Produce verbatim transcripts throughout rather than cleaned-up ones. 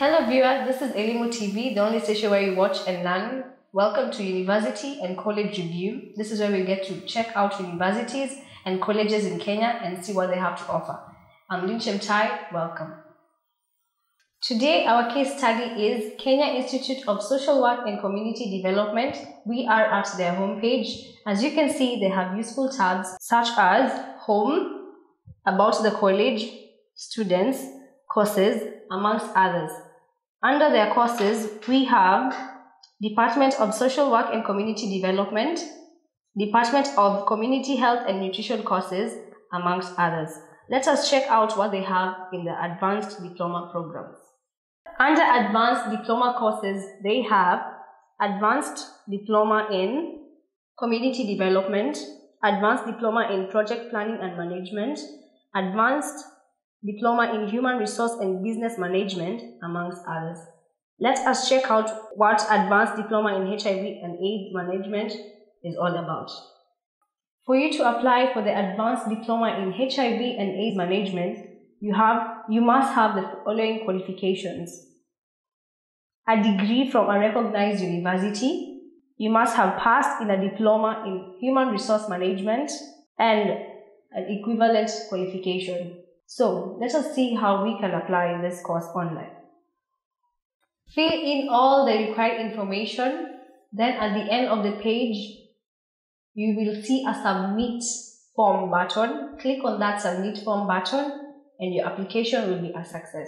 Hello viewers, this is Elimu T V, the only station where you watch and learn. Welcome to University and College Review. This is where we get to check out universities and colleges in Kenya and see what they have to offer. I'm Lynn Chemtai, welcome. Today our case study is Kenya Institute of Social Work and Community Development. We are at their homepage. As you can see, they have useful tabs such as Home, About the College, Students, Courses, amongst others. Under their courses, we have Department of Social Work and Community Development, Department of Community Health and Nutrition courses, amongst others. Let us check out what they have in the Advanced Diploma programs. Under Advanced Diploma courses, they have Advanced Diploma in Community Development, Advanced Diploma in Project Planning and Management, Advanced Diploma in Human Resource and Business Management, amongst others. Let us check out what Advanced Diploma in H I V and AIDS Management is all about. For you to apply for the Advanced Diploma in H I V and AIDS Management, you, have, you must have the following qualifications. A degree from a recognized university. You must have passed in a diploma in Human Resource Management and an equivalent qualification. So, let us see how we can apply this course online. Fill in all the required information. Then at the end of the page, you will see a Submit Form button. Click on that Submit Form button and your application will be a success.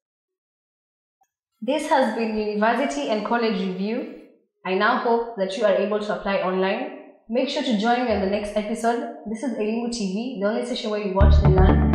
This has been University and College Review. I now hope that you are able to apply online. Make sure to join me on the next episode. This is Elimu T V, the only station where you watch and learn.